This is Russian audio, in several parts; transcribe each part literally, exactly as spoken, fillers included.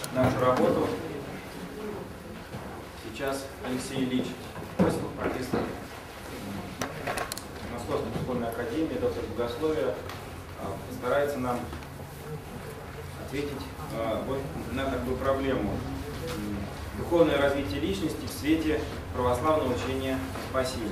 нашу работу. Сейчас Алексей Ильич Осипов, профессор Московской духовной академии, доктор богословия, постарается нам ответить вот на такую проблему. Духовное развитие личности в свете православного учения о спасении.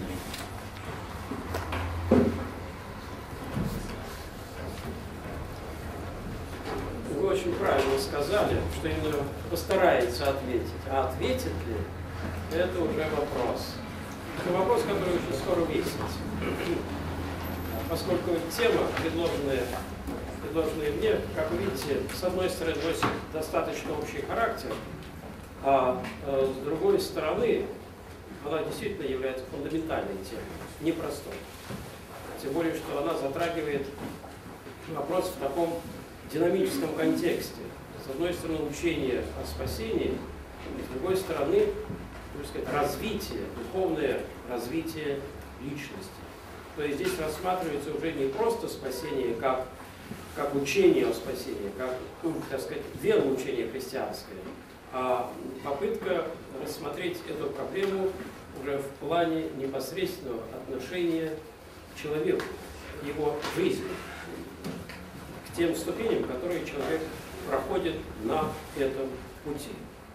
Вы очень правильно сказали, что именно постарается ответить. А ответит ли, это уже вопрос. Это вопрос, который очень скоро выяснится. Поскольку тема, предложенная, предложенная мне, как вы видите, с одной стороны носит достаточно общий характер, а э, с другой стороны она действительно является фундаментальной темой, непростой. Тем более, что она затрагивает вопрос в таком динамическом контексте. С одной стороны, учение о спасении, с другой стороны, так сказать, развитие, духовное развитие личности. То есть здесь рассматривается уже не просто спасение как, как учение о спасении, как, так сказать, вероучение христианское, а попытка рассмотреть эту проблему уже в плане непосредственного отношения к человеку, к его жизни, к тем ступеням, которые человек проходит на этом пути.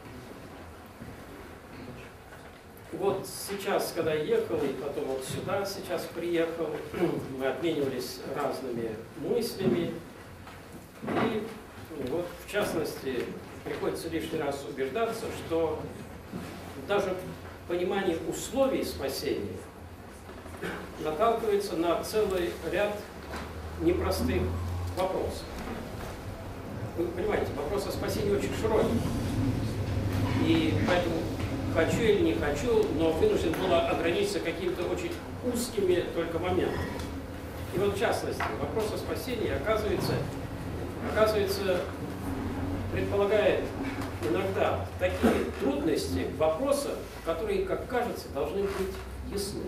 Вот сейчас, когда я ехал, и потом вот сюда сейчас приехал, мы обменивались разными мыслями. И вот, в частности, приходится лишний раз убеждаться, что даже понимание условий спасения наталкивается на целый ряд непростых вопросов. Вы понимаете, вопрос о спасении очень широкий. И поэтому хочу или не хочу, но вынужден был ограничиться какими-то очень узкими только моментами. И вот в частности, вопрос о спасении оказывается, оказывается предполагает иногда такие трудности вопроса, которые, как кажется, должны быть ясны.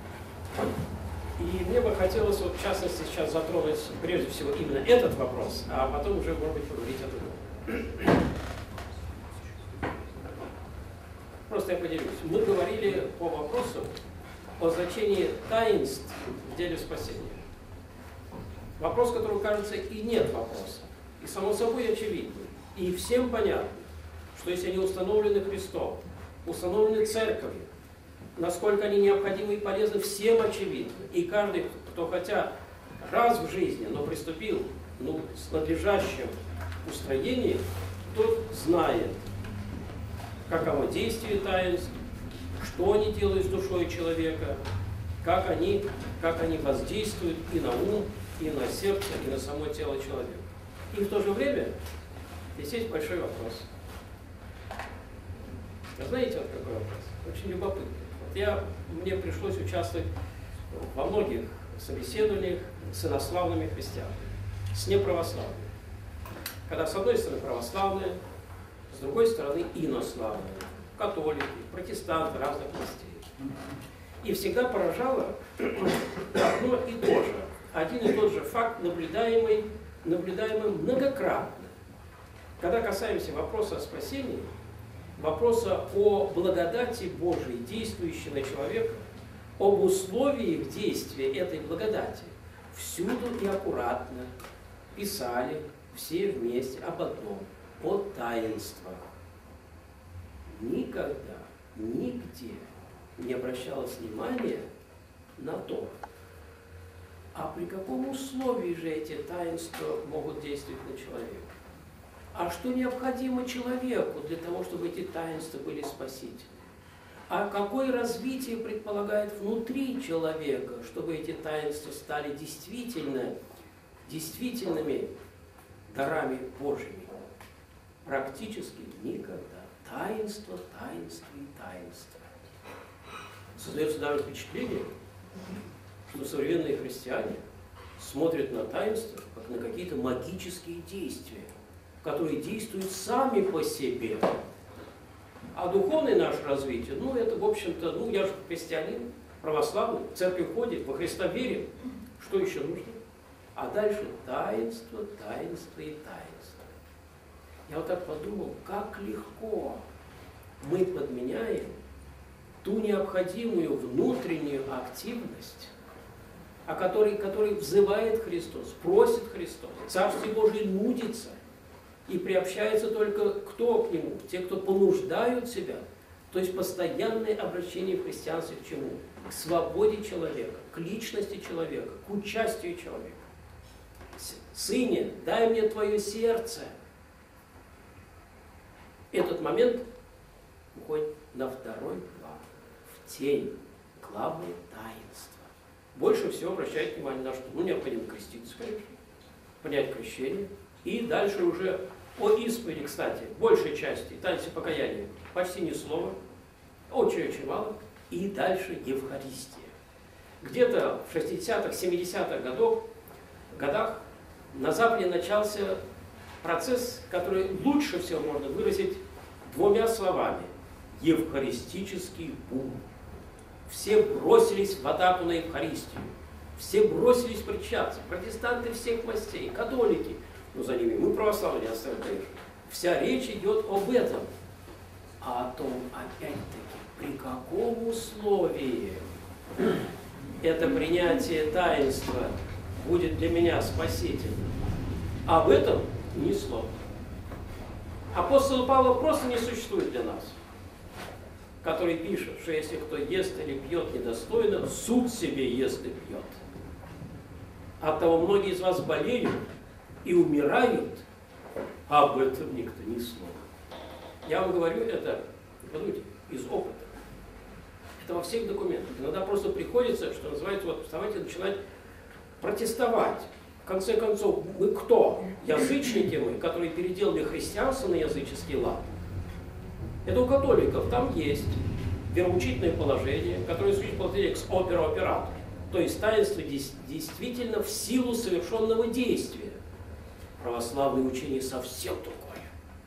И мне бы хотелось, вот, в частности, сейчас затронуть прежде всего именно этот вопрос, а потом уже, может быть, поговорить о другом. Просто я поделюсь. Мы говорили по вопросу о значении таинств в деле спасения. Вопрос, который, кажется, и нет вопроса. И само собой очевидный. И всем понятно, что если они установлены Христом, установлены Церковью, насколько они необходимы и полезны, всем очевидно. И каждый, кто хотя раз в жизни, но приступил ну, с надлежащим устроением, тот знает, каково действие таинств, что они делают с душой человека, как они, как они воздействуют и на ум, и на сердце, и на само тело человека. И в то же время здесь есть большой вопрос. А знаете, вот какой вопрос? Очень любопытный. Вот я, мне пришлось участвовать во многих собеседованиях с инославными христианами, с неправославными. Когда с одной стороны православные, с другой стороны инославные, католики, протестанты разных мастей. И всегда поражало одно и то же, один и тот же факт, наблюдаемый, наблюдаемый многократно. Когда касаемся вопроса о спасении, вопроса о благодати Божией, действующей на человека, об условиях действия этой благодати, всюду и аккуратно писали все вместе об одном – о таинствах. Никогда, нигде не обращалось внимания на то, а при каком условии же эти таинства могут действовать на человека? А что необходимо человеку для того, чтобы эти таинства были спасительны? А какое развитие предполагает внутри человека, чтобы эти таинства стали действительно, действительными дарами Божьими? Практически никогда. Таинство, таинство и таинство. Создается даже впечатление, что современные христиане смотрят на таинства, как на какие-то магические действия, которые действуют сами по себе. А духовное наше развитие, ну это, в общем-то, ну я же христианин, православный, в церковь ходит, во Христа верим. Что еще нужно? А дальше таинство, таинство и таинство. Я вот так подумал, как легко мы подменяем ту необходимую внутреннюю активность, о которой, которой взывает Христос, просит Христос. Царствие Божие нудится, и приобщается только кто к нему? Те, кто понуждают себя. То есть постоянное обращение в христианстве к чему? К свободе человека, к личности человека, к участию человека. Сыне, дай мне твое сердце. Этот момент уходит на второй план, в тень, главное таинство. Больше всего обращает внимание на что? Ну, необходимо креститься, конечно, принять крещение. И дальше уже о исповеди, кстати, большей части, таинстве покаяния, почти ни слова, очень-очень мало. И дальше Евхаристия. Где-то в шестидесятых, семидесятых годах, годах на Западе начался процесс, который лучше всего можно выразить двумя словами. Евхаристический бум. Все бросились в атаку на Евхаристию. Все бросились причащаться. Протестанты всех мастей, католики. Ну, за ними мы православные не оставим, конечно. Вся речь идет об этом. А о том, опять-таки, при каком условии это принятие таинства будет для меня спасительным. Об этом ни слова. Апостол Павел просто не существует для нас, который пишет, что если кто ест или пьет недостойно, суд себе ест и пьет. Оттого многие из вас болеют и умирают, а об этом никто ни слова. Я вам говорю это, подумайте, из опыта. Это во всех документах. Иногда просто приходится, что называется, вот вставайте, начинать протестовать. В конце концов, мы кто? Язычники мы, которые переделали христианство на языческий лад. Это у католиков. Там есть вероучительное положение, которое существует положение экс опера оператор. То есть таинство действительно в силу совершенного действия. Православное учение совсем другое.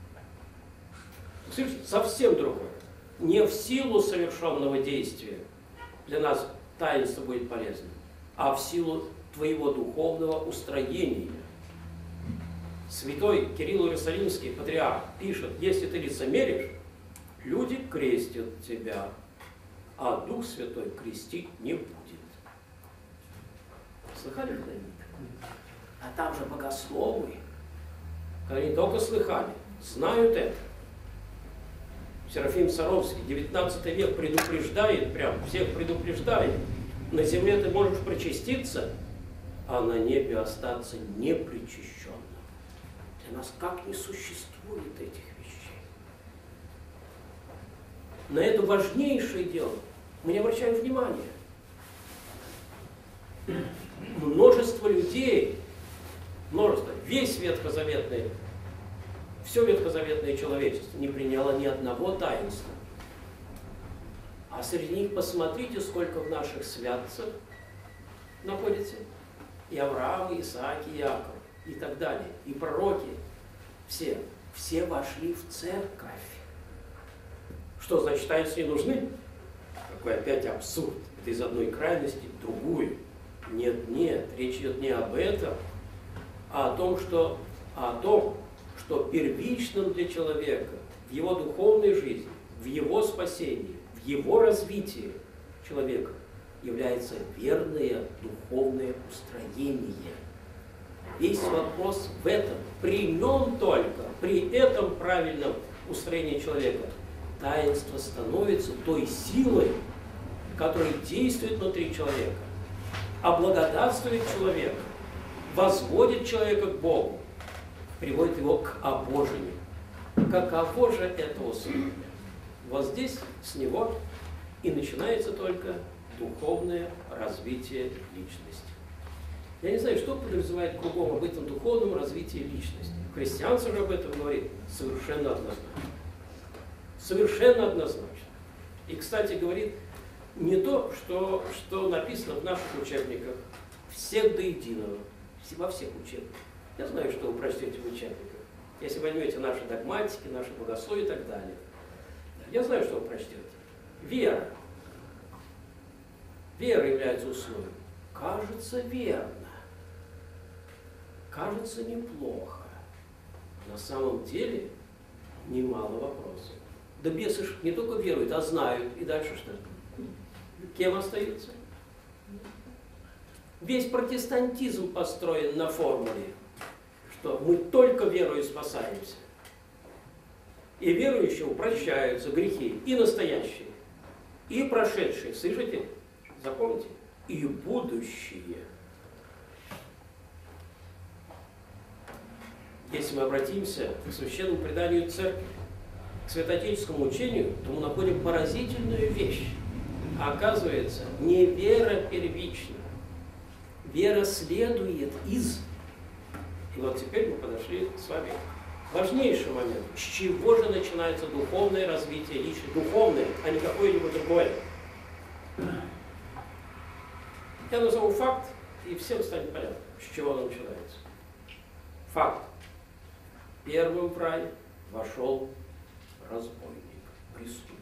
Совсем другое. Не в силу совершенного действия для нас таинство будет полезно, а в силу твоего духовного устроения. Святой Кирилл Иерусалимский, патриарх, пишет, если ты лицемеришь, люди крестят тебя, а Дух Святой крестить не будет. Слыхали когда-нибудь такое? А там же богословы, которые не только слыхали, знают это. Серафим Саровский, девятнадцатый век, предупреждает, прям всех предупреждает. На земле ты можешь причаститься, а на небе остаться непричащенным. Для нас как не существует этих вещей. На это важнейшее дело мы не обращаем внимания. Множество людей, множество, весь ветхозаветный, все ветхозаветное человечество не приняло ни одного таинства. А среди них посмотрите, сколько в наших святцах находится. И Авраам, и Исаак, и Иаков, и так далее. И пророки. Все. Все вошли в церковь. Что значит, таинства не нужны? Какой опять абсурд. Это из одной крайности в другую. Нет, нет. Речь идет не об этом, а о том, что, а о том, что первичным для человека в его духовной жизни, в его спасении, в его развитии человека является верное духовное устроение. Весь вопрос в этом. При нем только, при этом правильном устроении человека, таинство становится той силой, которая действует внутри человека, облагодатствует человека, возводит человека к Богу, приводит его к обожению. Каково же это условие? Вот здесь с него и начинается только духовное развитие личности. Я не знаю, что подразумевает кругом об этом духовном развитии личности. Христианство же об этом говорит совершенно однозначно. Совершенно однозначно. И, кстати, говорит не то, что, что написано в наших учебниках, всех до единого, во всех учебниках. Я знаю, что вы прочтете в учебниках. Если возьмете наши догматики, наши богословия и так далее. Я знаю, что вы прочтете. Вера. Вера является условием. Кажется верно. Кажется неплохо. на самом деле немало вопросов. Да бесы ж не только веруют, а знают. И дальше что? Кем остаются? Весь протестантизм построен на формуле, что мы только верою спасаемся. И верующему прощаются грехи и настоящие, и прошедшие. Слышите? Запомните? И будущие. Если мы обратимся к священному преданию церкви, к святоотеческому учению, то мы находим поразительную вещь. А оказывается, не вера первична. Вера следует из. И вот теперь мы подошли с вами к важнейшему моменту. С чего же начинается духовное развитие личности? Духовное, а не какое-либо другое. Я назову факт, и всем станет понятно, с чего оно начинается. Факт. Первым в рай вошел разбойник, преступник.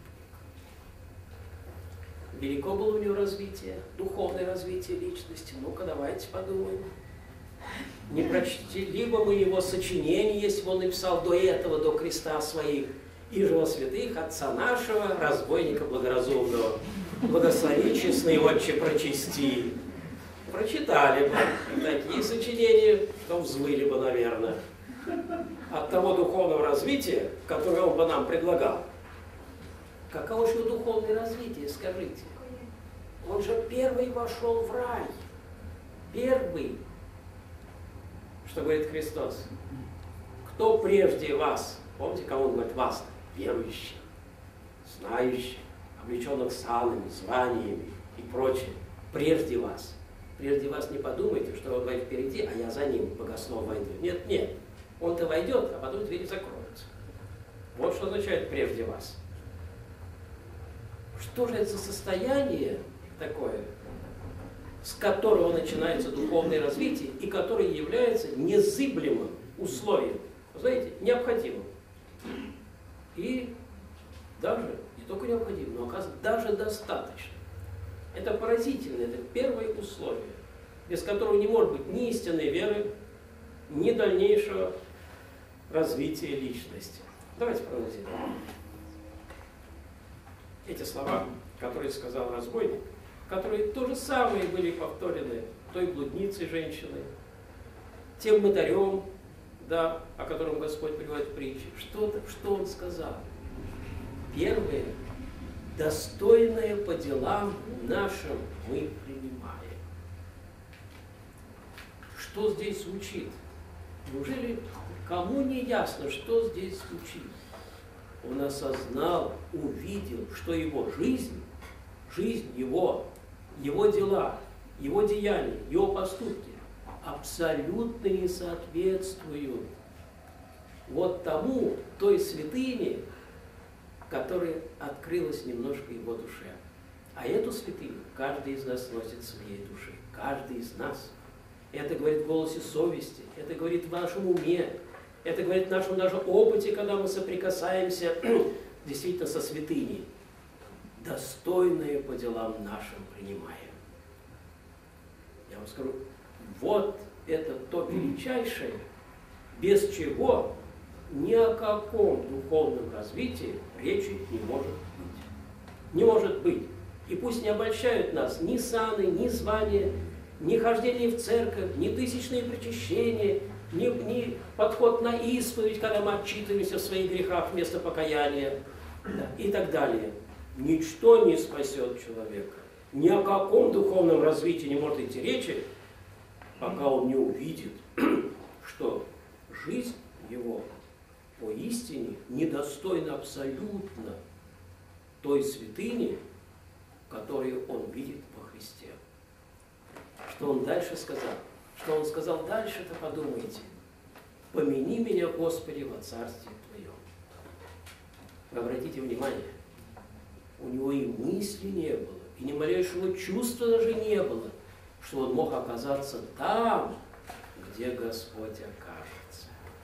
Велико было у него развитие, духовное развитие личности. Ну-ка, давайте подумаем. Не прочли бы мы его сочинение, если бы он написал до этого, до креста своих, и же во святых отца нашего, разбойника благоразумного, благослови честный отче прочисти. Прочитали бы такие сочинения, то взвыли бы, наверное, от того духовного развития, которое он бы нам предлагал. Каково же его духовное развитие, скажите? Он же первый вошел в рай. Первый. Что говорит Христос? Кто прежде вас? Помните, кому он говорит вас? Верующих, знающих, облеченных санами, званиями и прочее. Прежде вас. Прежде вас не подумайте, что он говорит впереди, а я за ним, богослов, войду. Нет, нет. Он-то войдет, а потом двери закроются. Вот что означает прежде вас. Что же это за состояние такое, с которого начинается духовное развитие и которое является незыблемым условием, знаете, необходимым. И даже, не только необходимым, но оказывается даже достаточно. Это поразительно, это первое условие, без которого не может быть ни истинной веры, ни дальнейшего развития личности. Давайте проанализируем. Эти слова, которые сказал разбойник, которые то же самое были повторены той блудницей женщиной, тем мытарем, да, о котором Господь приводит в притче. Что, что он сказал? Первое, достойное по делам нашим мы принимаем. Что здесь звучит? Неужели кому не ясно, что здесь звучит? Он осознал, увидел, что его жизнь, жизнь его, его дела, его деяния, его поступки абсолютно не соответствуют вот тому, той святыне, которая открылась немножко его душе. А эту святыню каждый из нас носит в своей душе. Каждый из нас. Это говорит в голосе совести, это говорит в нашем уме, это говорит в нашем даже опыте, когда мы соприкасаемся действительно со святыней. Достойное по делам нашим принимаем. Я вам скажу, вот это то величайшее, без чего ни о каком духовном развитии речи не может быть. Не может быть. И пусть не обольщают нас ни саны, ни звания, ни хождение в церковь, ни тысячные причащения, ни, ни подход на исповедь, когда мы отчитываемся в своих грехах вместо покаяния, да, и так далее. Ничто не спасет человека. Ни о каком духовном развитии не может идти речи, пока он не увидит, что жизнь его поистине недостойна абсолютно той святыни, которую он видит во Христе. Что он дальше сказал? Что он сказал дальше-то, подумайте. «Помяни меня, Господи, во Царстве Твоем». Вы обратите внимание, у него и мысли не было, и ни малейшего чувства даже не было, что он мог оказаться там, где Господь окажется.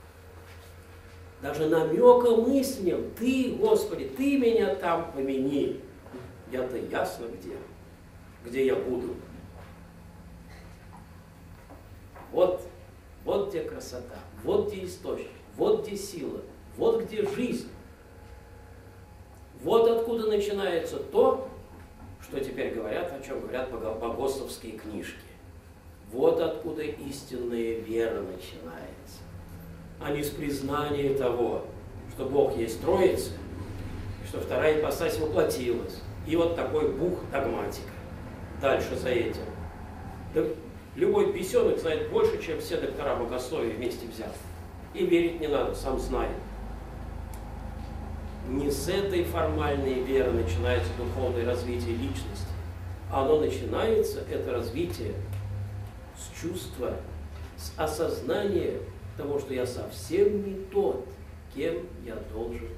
Даже намека мыслям: «Ты, Господи, Ты меня там помяни». Я-то ясно где, где я буду. Вот, вот где красота, вот где источник, Вот где сила, вот где жизнь. Вот откуда начинается то, что теперь говорят, о чем говорят богословские книжки. Вот откуда истинная вера начинается, а не с признания того, что Бог есть Троица, и что вторая ипостась воплотилась. И вот такой бух догматика. Дальше за этим. Да любой бесенок знает больше, чем все доктора богословия вместе взяты. И верить не надо, сам знает. Не с этой формальной веры начинается духовное развитие личности. Оно начинается, это развитие, с чувства, с осознания того, что я совсем не тот, кем я должен быть.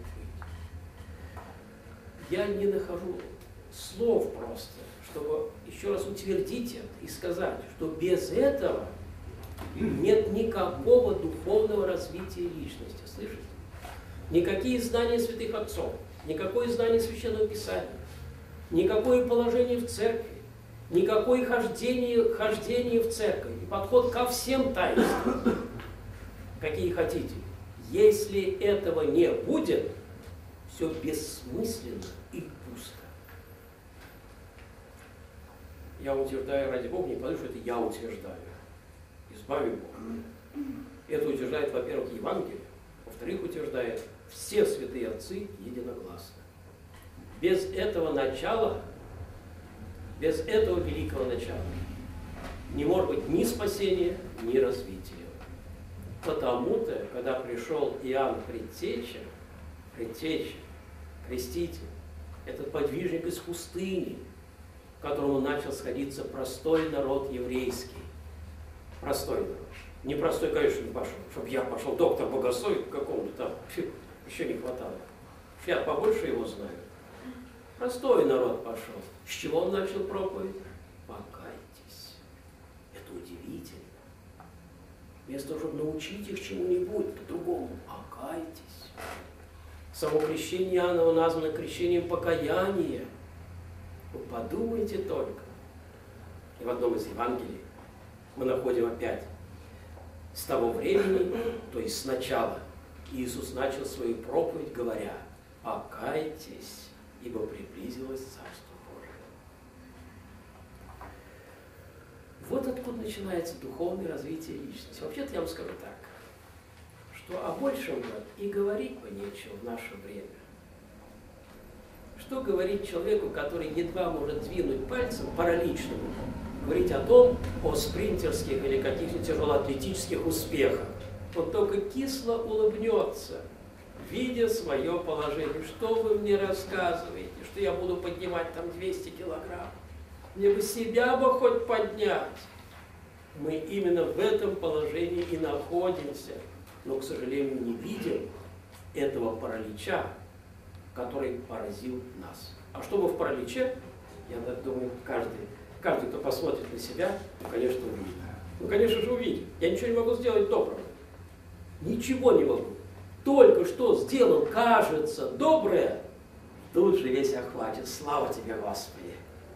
Я не нахожу слов просто, чтобы еще раз утвердить это и сказать, что без этого нет никакого духовного развития личности. Слышите? Никакие знания святых отцов, никакое знание Священного Писания, никакое положение в церкви, никакое хождение, хождение в церковь и подход ко всем таинствам, какие хотите. Если этого не будет, все бессмысленно и пусто. Я утверждаю, ради Бога, не потому что это я утверждаю. Избави Бог. Это утверждает, во-первых, Евангелие, во-вторых, утверждает все святые отцы единогласно. Без этого начала, без этого великого начала не может быть ни спасения, ни развития. Потому-то, когда пришел Иоанн Предтеча, Предтеча, Креститель, этот подвижник из пустыни, к которому начал сходиться простой народ еврейский. Простой народ. Непростой, конечно, не пошел. Чтобы я пошел доктор богословия к какому-то там, еще не хватало. Я побольше его знаю. Простой народ пошел. С чего он начал проповедь? Покайтесь. Это удивительно. Вместо того, чтобы научить их чему-нибудь по-другому, покайтесь. Само крещение Иоанново названо крещением покаяния. Вы подумайте только. И в одном из Евангелий мы находим опять с того времени, то есть сначала, Иисус начал свою проповедь, говоря: покайтесь, ибо приблизилось Царство Божие. Вот откуда начинается духовное развитие личности. Вообще-то я вам скажу так, что о большем и говорить бы нечего в наше время. Что говорить человеку, который едва может двинуть пальцем, параличному, говорить о том, о спринтерских или каких-то тяжелоатлетических успехах? Он только кисло улыбнется, видя свое положение. Что вы мне рассказываете, что я буду поднимать там двести килограмм? Мне бы себя бы хоть поднять. Мы именно в этом положении и находимся, но, к сожалению, не видим этого паралича, который поразил нас. А что бы в параличе, я думаю, каждый, каждый, кто посмотрит на себя, ну, конечно, увидит. Ну, конечно же, увидит. Я ничего не могу сделать доброго. Ничего не могу. Только что сделал, кажется, доброе, тут же весь охватит. Слава тебе, Господи!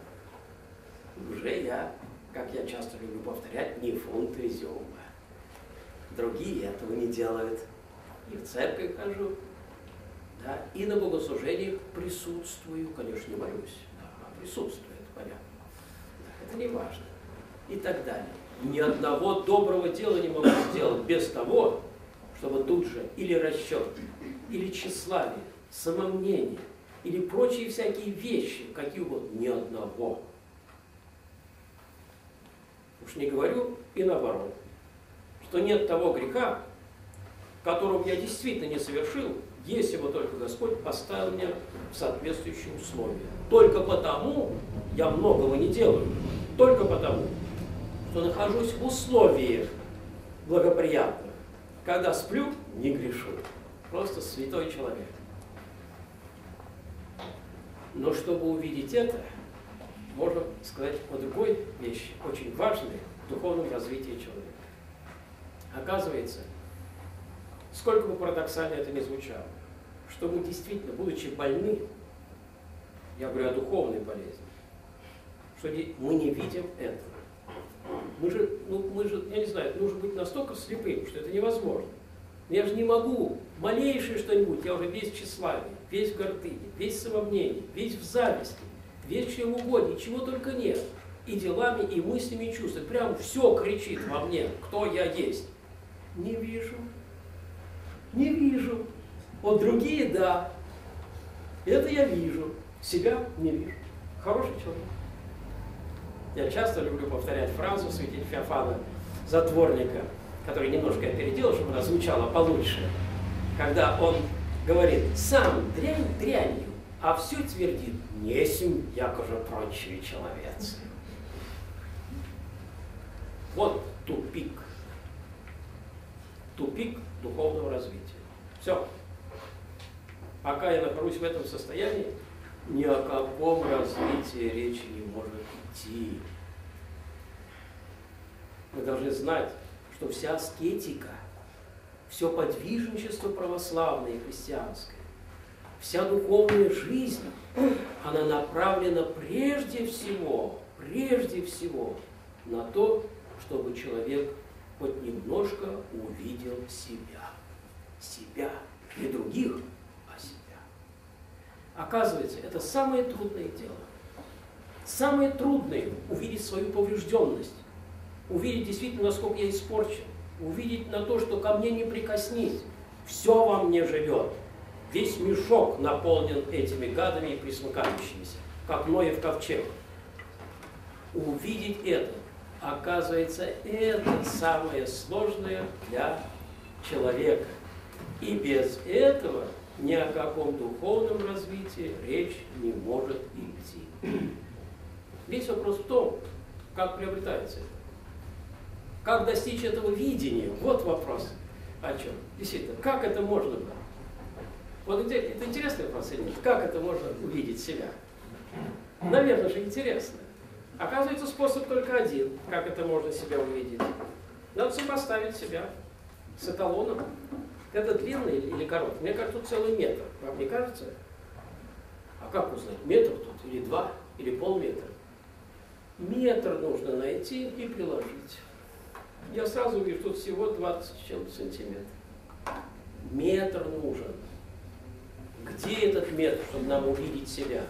Уже я, как я часто люблю повторять, не фунт изюма. Другие этого не делают. И в церковь хожу, да, и на богослужениях присутствую, конечно, не молюсь, да, а присутствую, это понятно. Да, это не важно. И так далее. Ни одного доброго дела не могу сделать без того, чтобы тут же или расчет, или тщеславие, самомнение, или прочие всякие вещи, какие угодно, ни одного. Уж не говорю и наоборот, что нет того греха, которого я действительно не совершил, если бы только Господь поставил меня в соответствующие условия. Только потому я многого не делаю, только потому, что нахожусь в условиях благоприятных. Когда сплю, не грешу. Просто святой человек. Но чтобы увидеть это, можно сказать о другой вещи, очень важной в духовном развитии человека. Оказывается, сколько бы парадоксально это ни звучало, что мы действительно, будучи больны, я говорю о духовной болезни, что мы не видим этого. Мы же, ну, мы же, я не знаю, нужно быть настолько слепым, что это невозможно. Я же не могу. Малейшее что-нибудь, я уже весь в тщеславии, весь в гордыне, весь в самомнении, весь в зависти, весь в чем угодно, чего только нет. И делами, и мыслями, и чувствами. Прям все кричит во мне, кто я есть. Не вижу. Не вижу. Вот другие, да. Это я вижу. Себя не вижу. Хороший человек. Я часто люблю повторять фразу святителя Феофана, затворника, который немножко опередил, чтобы она звучала получше. Когда он говорит, сам дрянь дрянью, а все твердит, несем, якоже прочие человецы. Вот тупик. Тупик духовного развития. Все. Пока я нахожусь в этом состоянии, ни о каком развитии речи не может идти. Мы должны знать, что вся аскетика, все подвижничество православное и христианское, вся духовная жизнь, она направлена прежде всего, прежде всего на то, чтобы человек хоть немножко увидел себя. Себя. Не других, а себя. Оказывается, это самое трудное дело. Самое трудное – увидеть свою поврежденность, увидеть действительно, насколько я испорчен, увидеть на то, что ко мне не прикоснись. Все во мне живет. Весь мешок наполнен этими гадами и присмыкающимися, как Ноев ковчег. Увидеть это, оказывается, это самое сложное для человека. И без этого ни о каком духовном развитии речь не может идти. Весь вопрос в том, как приобретается это. Как достичь этого видения? Вот вопрос. О чем? Действительно, как это можно было? Вот это интересный вопрос или нет? Как это можно увидеть себя? Наверное же интересно. Оказывается, способ только один, как это можно себя увидеть. Надо сопоставить себя с эталоном. Это длинный или короткий? Мне кажется, тут целый метр. Вам не кажется? А как узнать? Метр тут или два, или полметра? Метр нужно найти и приложить. Я сразу вижу, тут всего двадцать с чем-то сантиметров. Метр нужен. Где этот метр, чтобы нам увидеть себя?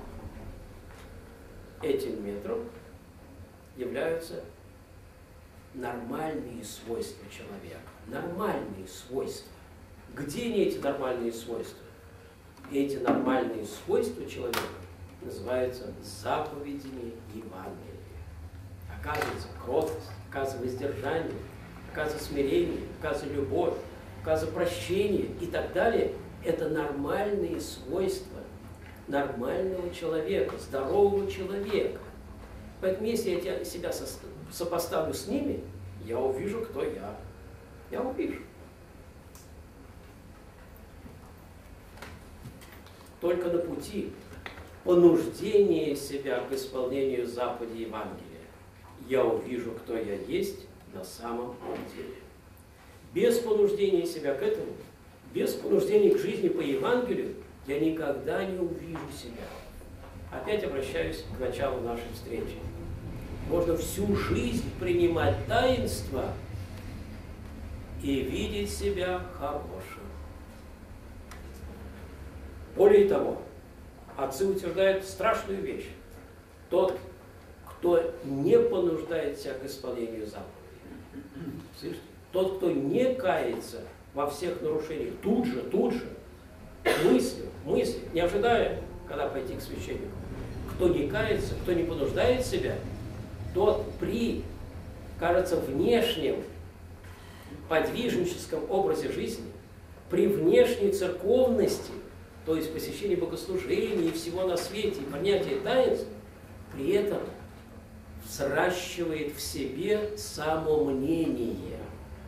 Этим метром являются нормальные свойства человека. Нормальные свойства. Где они, эти нормальные свойства? Эти нормальные свойства человека называются заповедями Евангелия. Оказывается, кроткость, оказывается, воздержание, оказывается, смирение, оказывается, любовь, оказывается, прощение и так далее. Это нормальные свойства нормального человека, здорового человека. Поэтому, если я себя сопоставлю с ними, я увижу, кто я. Я увижу. Только на пути понуждения себя к исполнению заповедей Евангелия я увижу, кто я есть на самом деле. Без понуждения себя к этому, без понуждения к жизни по Евангелию, я никогда не увижу себя. Опять обращаюсь к началу нашей встречи. Можно всю жизнь принимать таинства и видеть себя хорошим. Более того, отцы утверждают страшную вещь. Тот, кто не понуждает себя к исполнению заповедей. Слышите? Тот, кто не кается во всех нарушениях, тут же, тут же, мыслью, мыслью, не ожидая, когда пойти к священнику. Кто не кается, кто не понуждает себя, тот при, кажется, внешнем подвижническом образе жизни, при внешней церковности, то есть посещении богослужений и всего на свете, и понятия таинств, при этом взращивает в себе самомнение.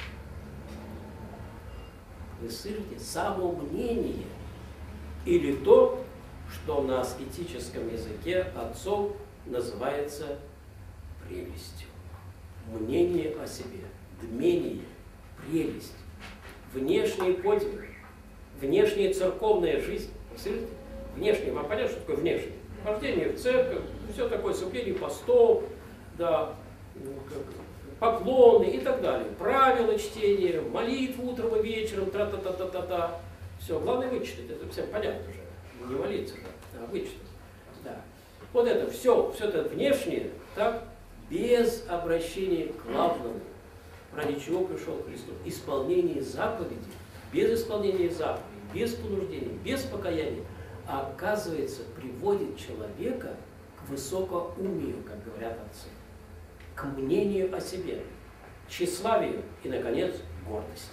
Вы слышите? Самомнение. Или то, что на аскетическом языке отцов называется прелестью. Мнение о себе. Дмение. Прелесть. Внешний подвиг. Внешняя церковная жизнь. Вы слышите? Внешний. Вам понятно, что такое внешний? Хождение в церковь, все такое, соблюдение постов, да, поклоны и так далее. Правила чтения, молитву утром и вечером, тра-та-та-та-та-та. Все, главное вычитать, это всем понятно уже. Не молиться, да, а вычитать. Да. Вот это все, все это внешнее, так, без обращения к главному, ради чего пришел Христос. Исполнение заповедей, без исполнения заповедей, без понуждения, без покаяния, а оказывается, приводит человека к высокоумию, как говорят отцы, к мнению о себе, тщеславию и, наконец, гордости.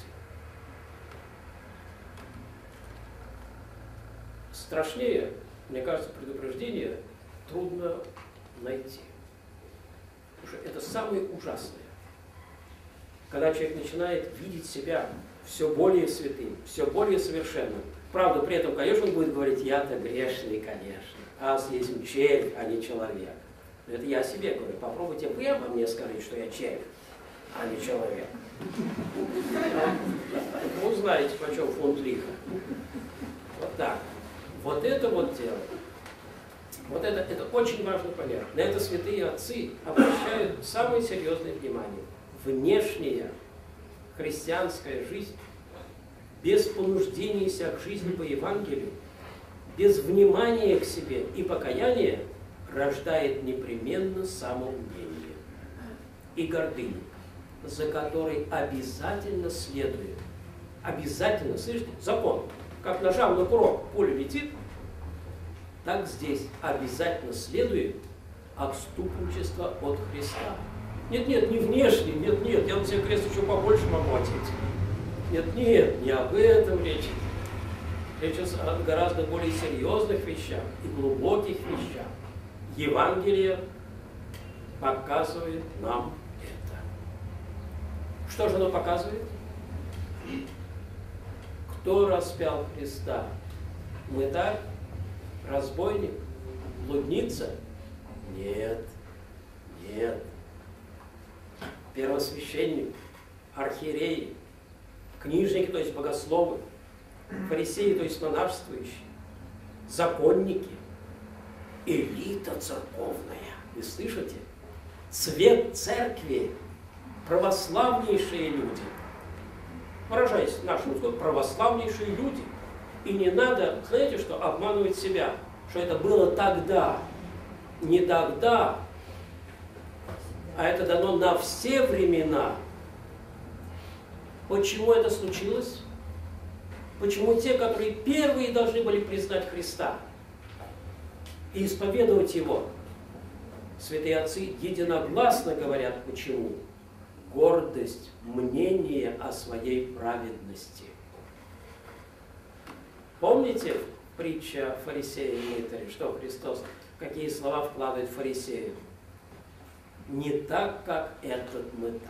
Страшнее, мне кажется, предупреждение трудно найти. Потому что это самое ужасное. Когда человек начинает видеть себя все более святым, все более совершенным. Правда, при этом, конечно, он будет говорить, я-то грешный, конечно. Аз есть червь, а не человек. Но это я о себе говорю. Попробуйте вы обо мне скажите, что я червь, а не человек. Вы узнаете, почем фунт лиха. Вот так. Вот это вот дело. Вот это, это очень важно понять. На это святые отцы обращают самое серьезное внимание. Внешняя христианская жизнь, без понуждения себя к жизни по Евангелию, без внимания к себе и покаяния, рождает непременно самоумнение и гордыню, за которой обязательно следует, обязательно, слышите, закон. Как нажав на курок, пуля летит, так здесь обязательно следует отступничество от Христа. Нет, нет, не внешне, нет, нет, я на себе крест еще побольше могу одеть. Нет, нет, не об этом речь. Речь о гораздо более серьезных вещах и глубоких вещах. Евангелие показывает нам это. Что же оно показывает? Кто распял Христа? Мытарь? Разбойник? Блудница? Нет, нет. Первосвященник, архиереи, книжники, то есть богословы, фарисеи, то есть монашествующие, законники, элита церковная. Вы слышите? Цвет церкви, православнейшие люди. Выражаясь нашим языком, православнейшие люди. И не надо, знаете что, обманывать себя, что это было тогда, не тогда, а это дано на все времена. Почему это случилось? Почему те, которые первые должны были признать Христа и исповедовать Его, святые отцы единогласно говорят, почему? Гордость, мнение о своей праведности. Помните притча фарисея и мытаря, что Христос, какие слова вкладывает фарисею? Не так, как этот мытарь.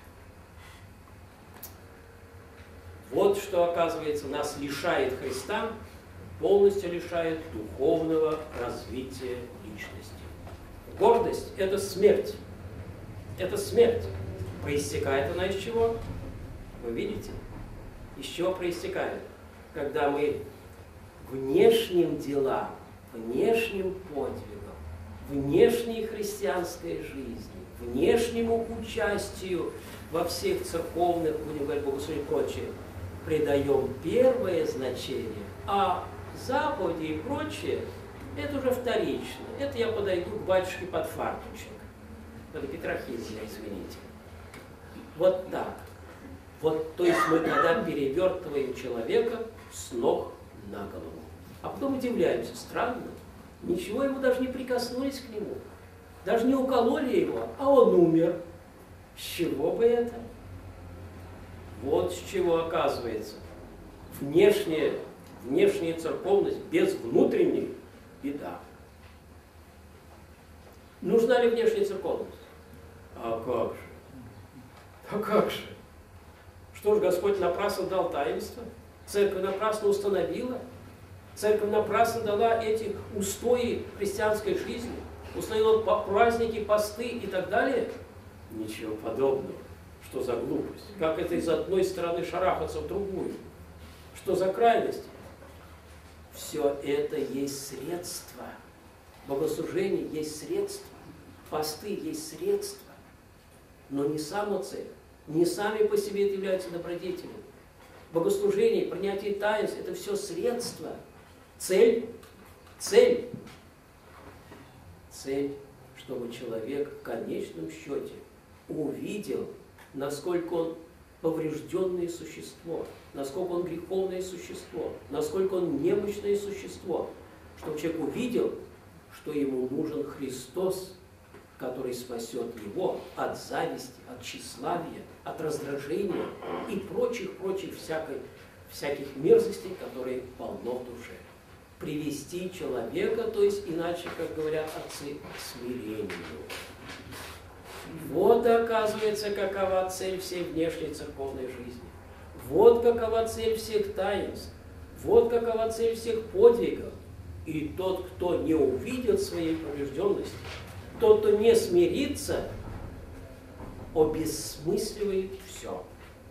Вот что, оказывается, нас лишает Христа, полностью лишает духовного развития личности. Гордость – это смерть. Это смерть. Проистекает она из чего? Вы видите? Из чего проистекает? Когда мы внешним делам, внешним подвигам, внешней христианской жизни, внешнему участию во всех церковных, будем говорить, богослужениях и прочее, придаем первое значение, а заповеди и прочее, это уже вторично. Это я подойду к батюшке под фартучек. Это Петрохимия, извините. Вот так. Вот, то есть мы тогда перевертываем человека с ног на голову. А потом удивляемся, странно, ничего ему даже не прикоснулись к нему. Даже не укололи его, а он умер. С чего бы это? Вот с чего оказывается. Внешняя, внешняя церковность без внутренней – беда. Нужна ли внешняя церковность? А как же? А как же? Что ж, Господь напрасно дал таинство? Церковь напрасно установила? Церковь напрасно дала эти устои христианской жизни? Установила праздники, посты и так далее? Ничего подобного. Что за глупость? Как это из одной стороны шарахаться в другую? Что за крайность? Все это есть средства. Богослужение есть средства. Посты есть средства. но не самоцель. Не сами по себе это являются добродетелями. Богослужение, принятие таинств – это все средства. Цель, цель, цель, чтобы человек в конечном счете увидел, насколько он поврежденное существо, насколько он греховное существо, насколько он немощное существо, чтобы человек увидел, что ему нужен Христос, который спасет его от зависти, от тщеславия, от раздражения и прочих-прочих всякой, всяких мерзостей, которые полно в душе. Привести человека, то есть, иначе, как говорят отцы, к смирению. Вот, оказывается, какова цель всей внешней церковной жизни. Вот какова цель всех таинств. Вот какова цель всех подвигов. И тот, кто не увидит своей поврежденности, тот, кто не смирится, обессмысливает все.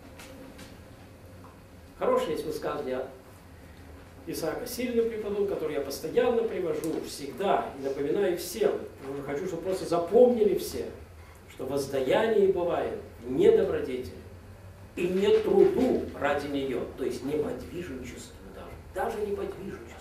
Хорошее есть высказывание Исаака Сильного преподобного, который я постоянно привожу, всегда, и напоминаю всем. Я хочу, чтобы просто запомнили все, что воздаяние бывает не добродетель и не труду ради нее, то есть не подвижничеству даже, даже не подвижничеству,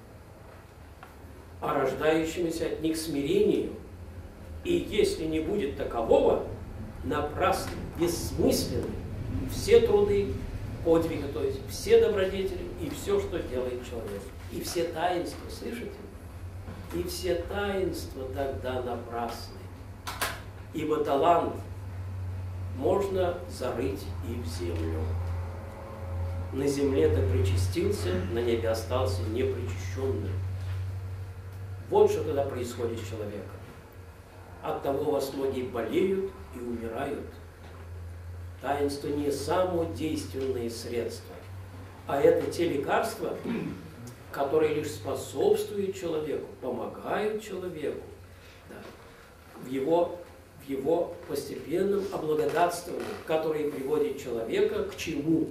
а рождающемуся от них смирению. И если не будет такового, напрасно, бессмысленны все труды, подвиги, то есть все добродетели и все, что делает человек. И все таинства, слышите? И все таинства тогда напрасны. Ибо талант можно зарыть и в землю. На земле ты причастился, на небе остался непричащенным. Вот что тогда происходит с человеком. От того у вас многие болеют и умирают. Таинство не самодейственные средства, а это те лекарства, которые лишь способствуют человеку, помогают человеку, да, в, его, в его постепенном облагодатствовании, которое приводит человека к чему?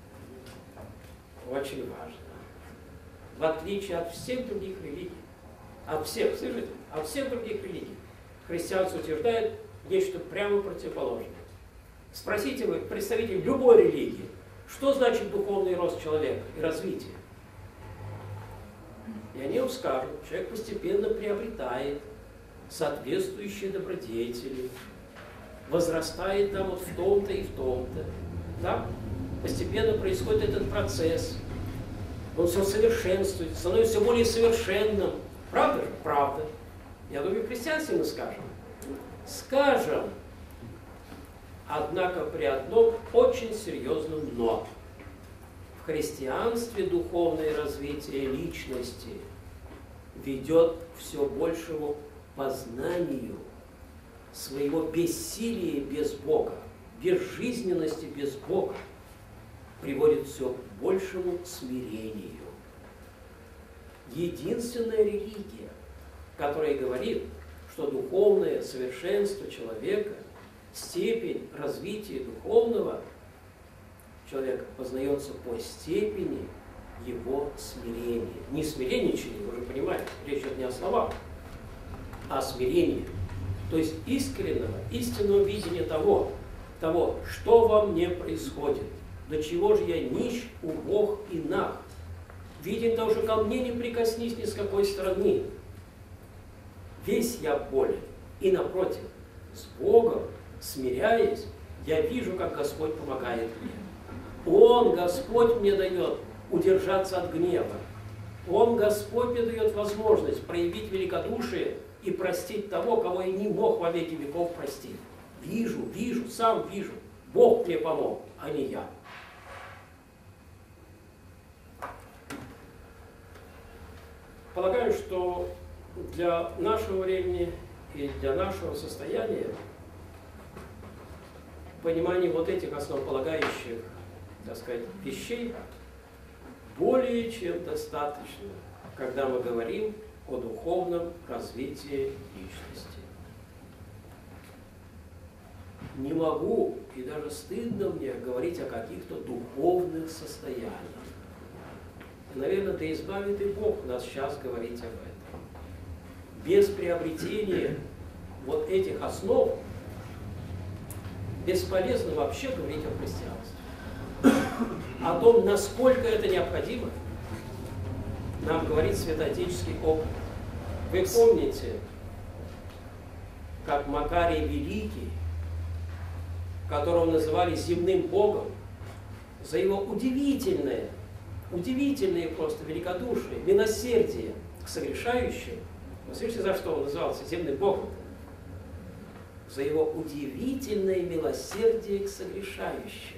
Очень важно. В отличие от всех других религий, от всех, слышите, от всех других религий, христианство утверждает нечто прямо противоположное. Спросите вы представителей любой религии, что значит духовный рост человека и развитие? И они вам скажут, человек постепенно приобретает соответствующие добродетели, возрастает там вот в том-то и в том-то. Да? Постепенно происходит этот процесс. Он все совершенствует, становится все более совершенным. Правда же? Правда. Я думаю, в христианстве мы скажем. Скажем. Однако при одном очень серьезном «но». В христианстве духовное развитие личности ведет к все большему познанию своего бессилия без Бога, безжизненности без Бога, приводит все к большему смирению. Единственная религия, которая говорит, что духовное совершенство человека, степень развития духовного человека познается по степени его смирения. Не смиренничание, вы уже понимаете, речь идет не о словах, а о смирении. То есть искреннего, истинного видения того, того, что во мне происходит, до чего же я нищ, убог и наг. Виден того, что ко мне не прикоснись ни с какой стороны. Весь я болен. И напротив, с Богом, смиряясь, я вижу, как Господь помогает мне. Он, Господь, мне дает удержаться от гнева. Он, Господь, мне дает возможность проявить великодушие и простить того, кого я не мог во веки веков простить. Вижу, вижу, сам вижу. Бог мне помог, а не я. Полагаю, что для нашего времени и для нашего состояния понимание вот этих основополагающих, так сказать, вещей более чем достаточно, когда мы говорим о духовном развитии личности. Не могу и даже стыдно мне говорить о каких-то духовных состояниях. И, наверное, да избавит и Бог нас сейчас говорить об этом. Без приобретения вот этих основ бесполезно вообще говорить о христианстве. О том, насколько это необходимо, нам говорит святоотеческий опыт. Вы помните, как Макарий Великий, которого называли земным богом, за его удивительное, удивительное просто великодушие, милосердие к согрешающим. Вы слышите, за что он назывался земным богом? За его удивительное милосердие к согрешающим.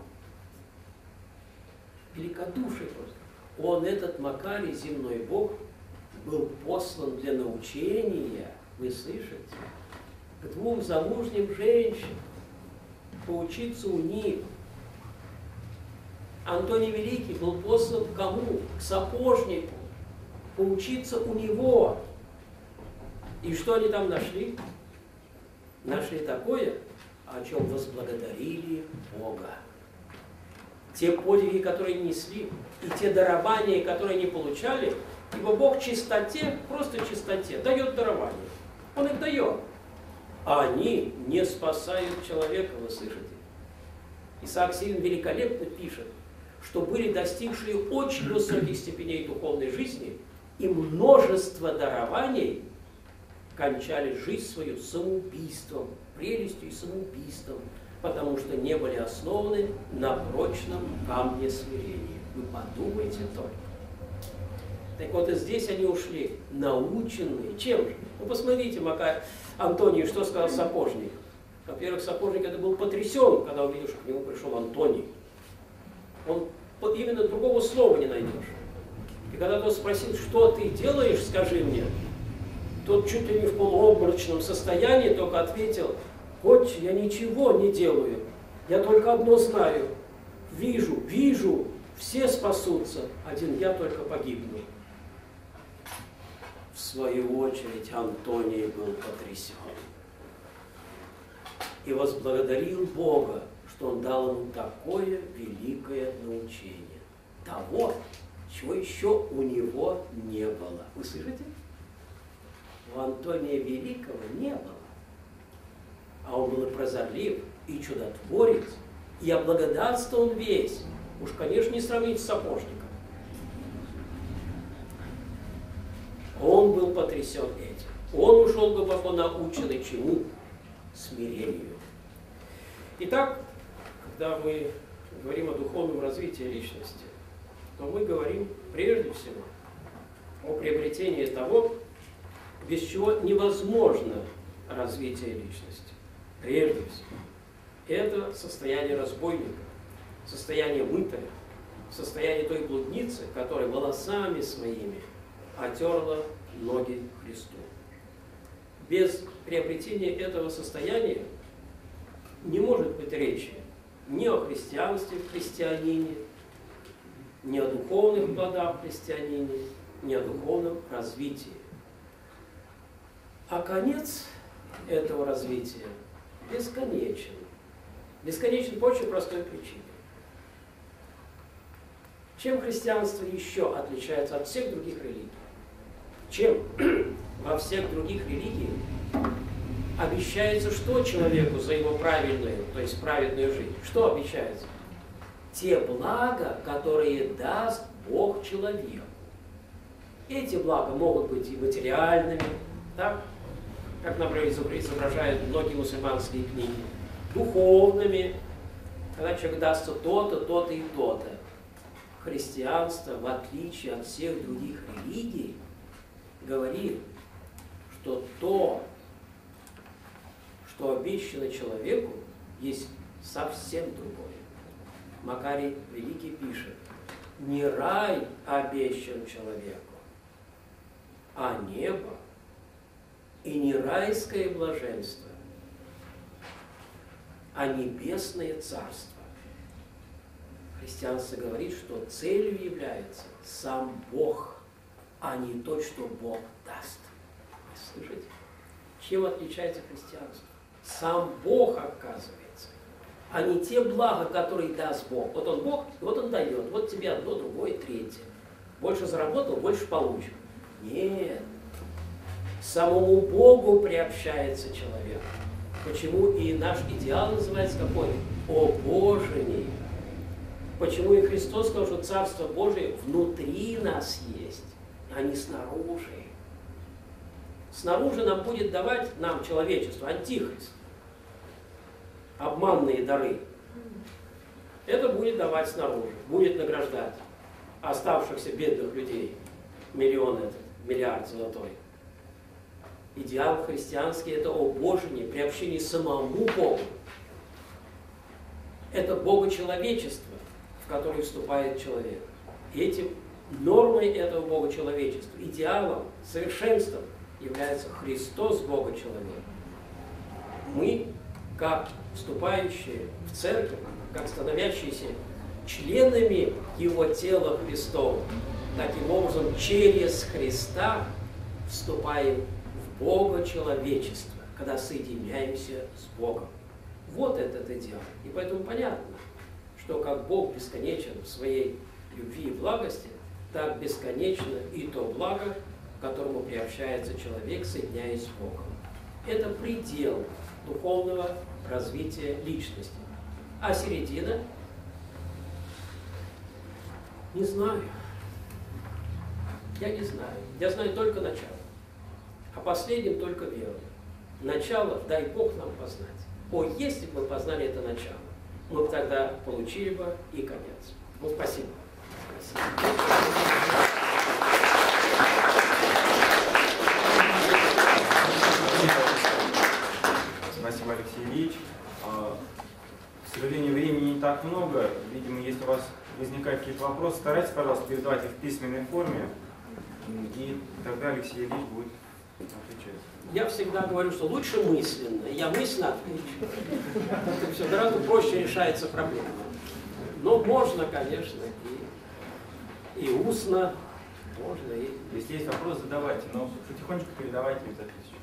Великодушие просто. Он, этот Макарий, земной бог, был послан для научения, вы слышите, к двум замужним женщинам, поучиться у них. Антоний Великий был послан к кому? К сапожнику, поучиться у него. И что они там нашли? Нашли такое, о чем возблагодарили Бога. Те подвиги, которые несли, и те дарования, которые они получали, ибо Бог чистоте, просто чистоте, дает дарования. Он их дает. А они не спасают человека, вы слышите? Исаак Сирин великолепно пишет, что были достигшие очень высоких степеней духовной жизни и множество дарований кончали жизнь свою самоубийством, прелестью и самоубийством, потому что не были основаны на прочном камне смирения. Вы подумайте только. Так вот и здесь они ушли наученные. Чем же? Ну посмотрите, Макар Антоний, что сказал сапожник. Во-первых, сапожник это был потрясен, когда увидел, что к нему пришел Антоний. Он именно другого слова не найдешь. И когда тот спросил, что ты делаешь, скажи мне, тот чуть ли не в полуобморочном состоянии только ответил: отче, я ничего не делаю, я только одно знаю, вижу, вижу, все спасутся, один я только погибну. В свою очередь Антоний был потрясен и возблагодарил Бога, что Он дал ему такое великое научение, того, чего еще у него не было. Вы слышите? У Антония Великого не было. А он был и прозорлив, и чудотворец, и облагодатствован весь. Уж, конечно, не сравнить с сапожником. Он был потрясен этим. Он ушел глубоко наученный чему? Смирению. Итак, когда мы говорим о духовном развитии личности, то мы говорим прежде всего о приобретении того, без чего невозможно развитие личности. Прежде всего, это состояние разбойника, состояние мытаря, состояние той блудницы, которая волосами своими отерла ноги Христу. Без приобретения этого состояния не может быть речи ни о христианстве в христианине, ни о духовных плодах в христианине, ни о духовном развитии. А конец этого развития бесконечен. Бесконечен по очень простой причине. Чем христианство еще отличается от всех других религий? Чем во всех других религиях обещается что человеку за его правильную, то есть праведную жизнь? Что обещается? Те блага, которые даст Бог человеку. Эти блага могут быть и материальными, так? Как, например, изображают многие мусульманские книги, духовными, когда человек дастся то-то, то-то и то-то. Христианство, в отличие от всех других религий, говорит, что то, что обещано человеку, есть совсем другое. Макарий Великий пишет: не рай обещан человеку, а небо, и не райское блаженство, а небесное царство. Христианство говорит, что целью является сам Бог, а не то, что Бог даст. Вы слышите? Чем отличается христианство? Сам Бог, оказывается, а не те блага, которые даст Бог. Вот Он Бог, и вот Он дает. Вот тебе одно, другое, третье. Больше заработал, больше получишь. Нет. Самому Богу приобщается человек. Почему и наш идеал называется какой? О Божий. Почему и Христос сказал, что Царство Божие внутри нас есть, а не снаружи. Снаружи нам будет давать, нам, человечеству, антихрист, обманные дары. Это будет давать снаружи, будет награждать оставшихся бедных людей, миллион этот, миллиард золотой. Идеал христианский – это о Божьей, приобщении самому Богу. Это богочеловечество, в которое вступает человек. И этим нормой этого богочеловечества, идеалом, совершенством является Христос Бога-человек. Мы, как вступающие в церковь, как становящиеся членами Его тела Христова, таким образом через Христа вступаем в Бога-человечество, когда соединяемся с Богом. Вот этот идеал. И поэтому понятно, что как Бог бесконечен в своей любви и благости, так бесконечно и то благо, к которому приобщается человек, соединяясь с Богом. Это предел духовного развития личности. А середина? Не знаю. Я не знаю. Я знаю только начало. А последним только веру. Начало, дай Бог нам познать. О, если бы мы познали это начало, мы бы тогда получили бы и конец. Ну, спасибо. Спасибо. Спасибо, Алексей Ильич. К сожалению, времени не так много. Видимо, если у вас возникают какие-то вопросы, старайтесь, пожалуйста, передавать их в письменной форме, и тогда Алексей Ильич будет отвечать. Я всегда говорю, что лучше мысленно. Я мысленно отвечу. Это все гораздо проще решается проблема. Но можно, конечно, и, и устно, можно и... Если есть вопрос, задавайте, но потихонечку передавайте их записочку.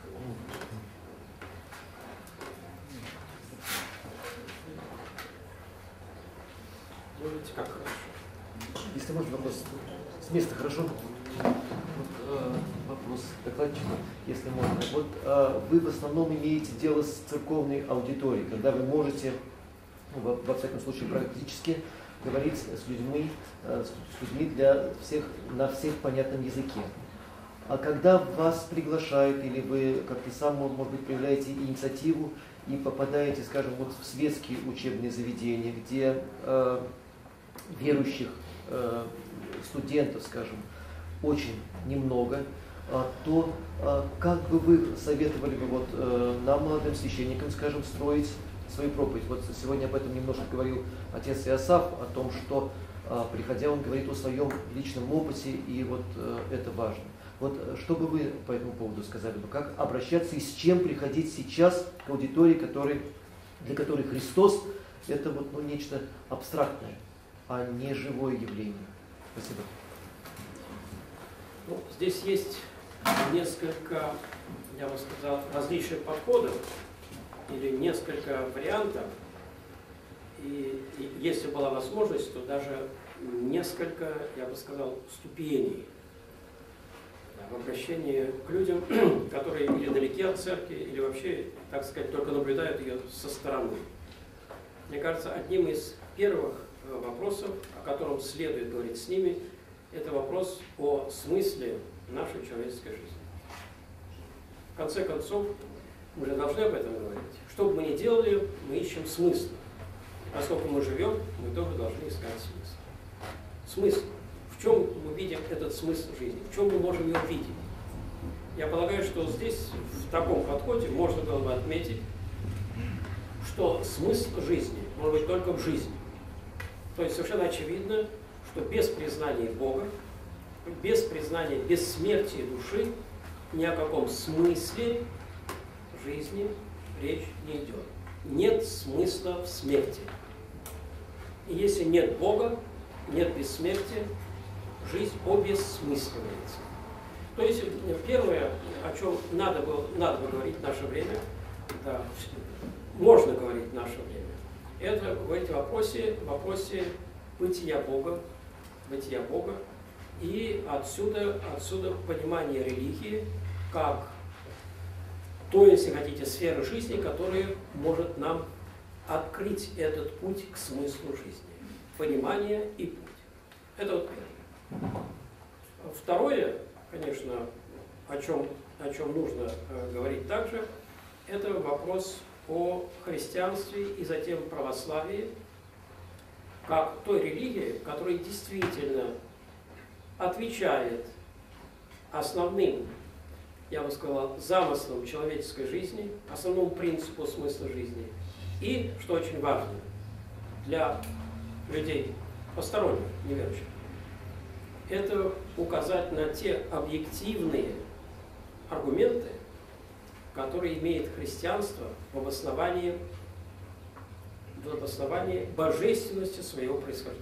Можете как хорошо. Если можно, вопрос с места, хорошо? Вот, э, вопрос докладчика, если можно. Вот э, вы в основном имеете дело с церковной аудиторией, когда вы можете, ну, во, во всяком случае, практически говорить с людьми, э, с людьми для всех, на всех понятном языке. А когда вас приглашают, или вы как-то сам, может быть, проявляете инициативу и попадаете, скажем, вот в светские учебные заведения, где э, верующих э, студентов, скажем, очень немного, а, то а, как бы вы советовали бы вот, э, нам, молодым священникам, скажем, строить свою проповедь? Вот сегодня об этом немножко говорил отец Иосаф, о том, что, а, приходя, он говорит о своем личном опыте, и вот э, это важно. Вот что бы вы по этому поводу сказали бы? Как обращаться и с чем приходить сейчас к аудитории, который, для которой Христос – это вот, ну, нечто абстрактное, а не живое явление? Спасибо. Ну, здесь есть несколько, я бы сказал, различных подходов или несколько вариантов. И, и если была возможность, то даже несколько, я бы сказал, ступеней в обращении к людям, которые или далеки от церкви, или вообще, так сказать, только наблюдают ее со стороны. Мне кажется, одним из первых вопросов, о котором следует говорить с ними, это вопрос о смысле нашей человеческой жизни. В конце концов, мы же должны об этом говорить. Что бы мы ни делали, мы ищем смысл. Поскольку мы живем, мы тоже должны искать смысл. Смысл. В чем мы видим этот смысл жизни? В чем мы можем его видеть? Я полагаю, что здесь, в таком подходе, можно было бы отметить, что смысл жизни может быть только в жизни. То есть совершенно очевидно, что без признания Бога, без признания бессмертия души, ни о каком смысле жизни речь не идет. Нет смысла в смерти. И если нет Бога, нет бессмертия, жизнь обессмысливается. То есть первое, о чем надо было, надо бы говорить в наше время, да, можно говорить в наше время, это говорить о вопросе, вопросе бытия Бога, бытия Бога, и отсюда, отсюда понимание религии как той, если хотите, сферы жизни, которая может нам открыть этот путь к смыслу жизни. Понимание и путь. Это вот первое. Второе, конечно, о чем, о чем нужно э, говорить также, это вопрос о христианстве и затем православии, как той религии, которая действительно отвечает основным, я бы сказал, замыслам человеческой жизни, основному принципу смысла жизни. И, что очень важно для людей посторонних, неверующих, это указать на те объективные аргументы, которые имеет христианство в обосновании, в обосновании божественности своего происхождения.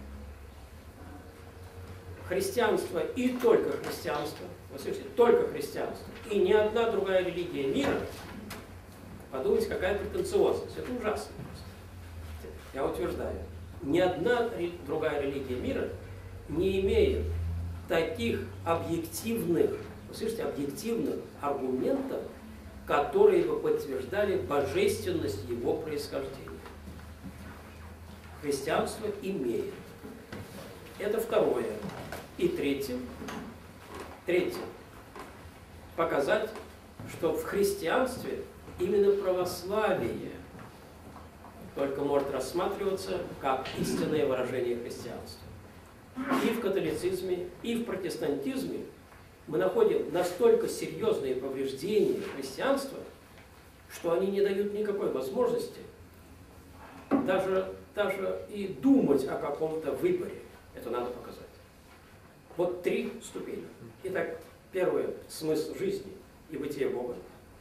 Христианство и только христианство, вы слышите, только христианство, и ни одна другая религия мира, подумайте, какая претенциозность, это ужасно просто. Я утверждаю, ни одна другая религия мира не имеет таких объективных, вы слышите, объективных аргументов, которые бы подтверждали божественность его происхождения. Христианство имеет. Это второе. И третье. Третье. Показать, что в христианстве именно православие только может рассматриваться как истинное выражение христианства. И в католицизме, и в протестантизме мы находим настолько серьезные повреждения христианства, что они не дают никакой возможности даже, даже и думать о каком-то выборе. Это надо показать. Вот три ступени. Итак, первое – смысл жизни и бытие Бога.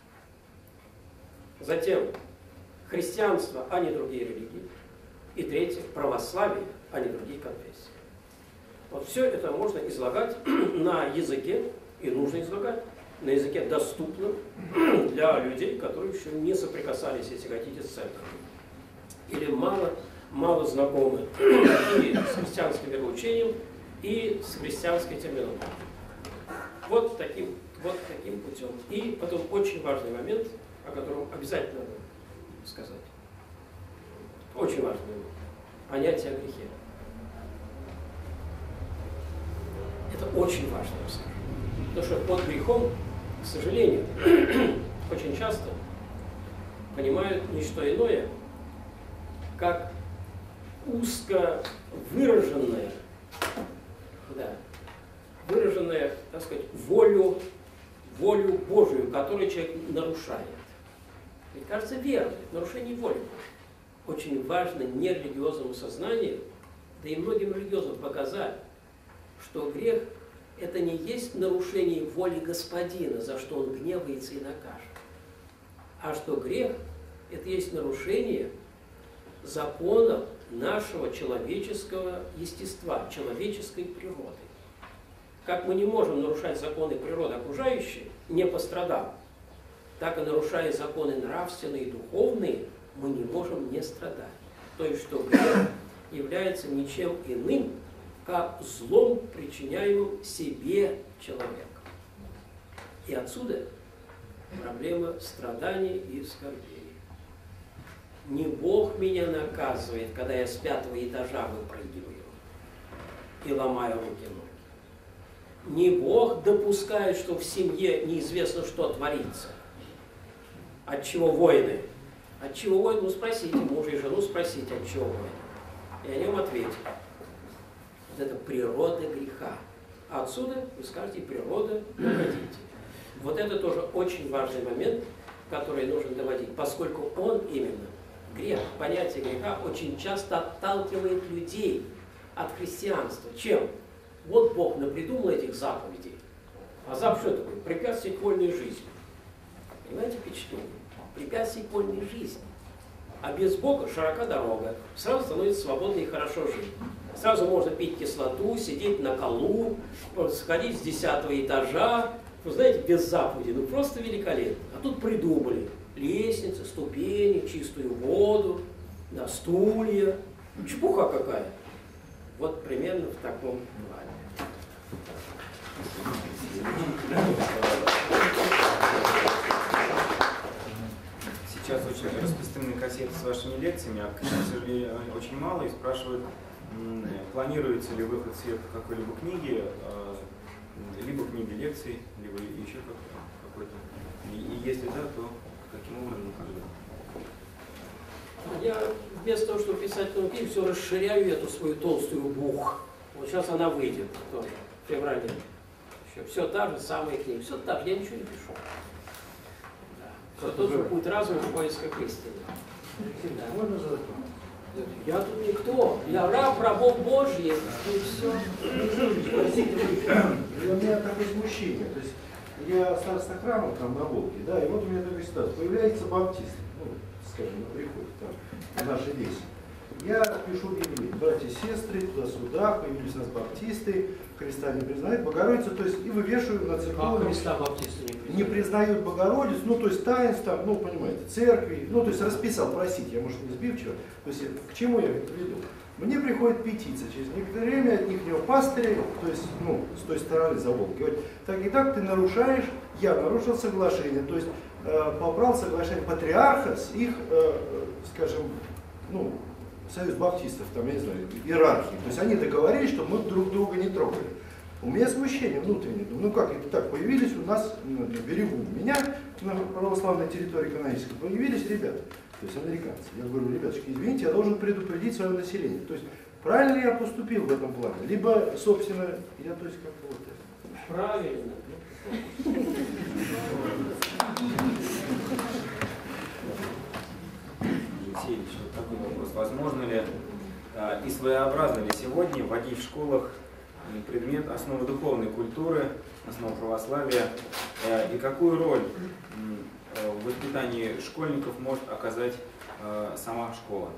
Затем христианство, а не другие религии. И третье – православие, а не другие конфессии. Вот все это можно излагать на языке, и нужно излагать, на языке доступном для людей, которые еще не соприкасались, если хотите, с церковью. Или мало, мало знакомы и с христианским вероучением, и с христианской терминологией. Вот таким, вот таким путем. И потом очень важный момент, о котором обязательно надо сказать. Очень важный момент. Понятие о грехе. Это очень важно, я скажу. Потому что под грехом, к сожалению, очень часто понимают не что иное, как узко выраженное, да, выраженное, так сказать, волю, волю Божию, которую человек нарушает. Ведь кажется верно, нарушение воли Божьей. Очень важно нерелигиозному сознанию, да и многим религиозным показать, что грех – это не есть нарушение воли Господина, за что он гневается и накажет, а что грех – это есть нарушение законов нашего человеческого естества, человеческой природы. Как мы не можем нарушать законы природы окружающей, не пострадав, так и нарушая законы нравственные и духовные, мы не можем не страдать. То есть, что грех является ничем иным, как злом, причиняемым себе человеком. И отсюда проблема страданий и скорбей. Не Бог меня наказывает, когда я с пятого этажа выпрыгиваю и ломаю руки-ноги. Не Бог допускает, что в семье неизвестно, что творится. От чего войны? От чего войны? Ну, спросите мужа и жену, спросите, от чего войны. И о нем ответят. Вот это природа греха. А отсюда вы скажете, природа добродетели. Вот это тоже очень важный момент, который нужно доводить, поскольку он именно, грех, понятие греха, очень часто отталкивает людей от христианства. Чем? Вот Бог напридумал этих заповедей. А заповедь что такое? Препятствие к вольной жизни. Понимаете впечатление? Препятствие к вольной жизни. А без Бога широка дорога. Сразу становится свободно и хорошо жить. Сразу можно пить кислоту, сидеть на колу, сходить с десятого этажа. Вы знаете, без заповеди. Ну просто великолепно. А тут придумали лестницы, ступени, чистую воду, да, стулья. Чепуха какая. Вот примерно в таком плане. сейчас очень распространены кассеты с вашими лекциями, а книг, к сожалению, очень мало, и спрашивают, планируется ли выход в свет какой-либо книги, либо книги лекций, либо еще какой-то. И, и если да, то каким образом, когда? Я вместо того, чтобы писать новую книгу, все расширяю эту свою толстую бух. Вот сейчас она выйдет тоже, в феврале. Еще все та же самая книга, все так, я ничего не пишу. Да. Все тот же путь разума в поисках истины. Да. Можно задать? Я тут никто, я раб, рабов Божьих, и все. Простите, у меня такое смущение. То есть я староста храма там на Волге, да, и вот у меня такая ситуация. Появляется баптист, ну, скажем, на приходе, там, в нашей весе. Я пишу Библию, братья и сестры, туда-сюда, появились у нас баптисты, Христа не признают, Богородицу, то есть и вывешиваю на церковном... А Христа баптисты не признают? Не признают Богородицу, ну, то есть таинство, ну, понимаете, церкви, ну, то есть расписал, простите, я, может, не сбивчиво, то есть к чему я это веду? Мне приходит петиция через некоторое время от них пастыря, то есть, ну, с той стороны за Волгой, говорит, так и так ты нарушаешь, я нарушил соглашение, то есть э, побрал соглашение патриарха с их, э, скажем, ну, союз баптистов, там, я не знаю, иерархии. То есть они договорились, что мы друг друга не трогали. У меня смущение внутреннее. Думаю, ну как это так, появились у нас на берегу у меня, на православной территории канонической, появились ребята, то есть американцы. Я говорю, ребятушки, извините, я должен предупредить свое население. То есть правильно ли я поступил в этом плане? Либо, собственно, я, то есть, как бы вот это. Правильно. Алексеевич, вот такой вопрос. Возможно ли а, и своеобразно ли сегодня вводить в школах предмет основы духовной культуры, основы православия, а, и какую роль а, в воспитании школьников может оказать а, сама школа?